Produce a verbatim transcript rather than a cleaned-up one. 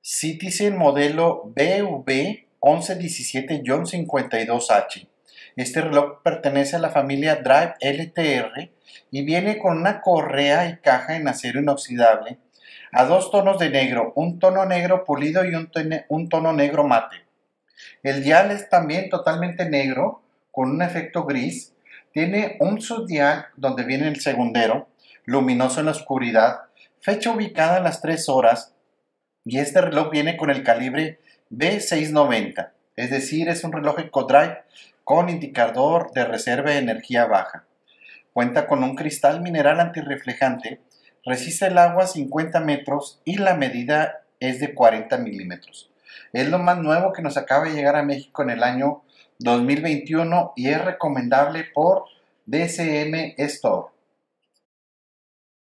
Citizen modelo B V once diecisiete cincuenta y dos H. Este reloj pertenece a la familia Drive L T R y viene con una correa y caja en acero inoxidable a dos tonos de negro, un tono negro pulido y un, un tono negro mate. El dial es también totalmente negro con un efecto gris. Tiene un subdial donde viene el segundero, luminoso en la oscuridad, fecha ubicada a las tres horas. Y este reloj viene con el calibre B seiscientos noventa, es decir, es un reloj EcoDrive con indicador de reserva de energía baja. Cuenta con un cristal mineral antirreflejante, resiste el agua a cincuenta metros y la medida es de cuarenta milímetros. Es lo más nuevo que nos acaba de llegar a México en el año dos mil veintiuno y es recomendable por D C M Store.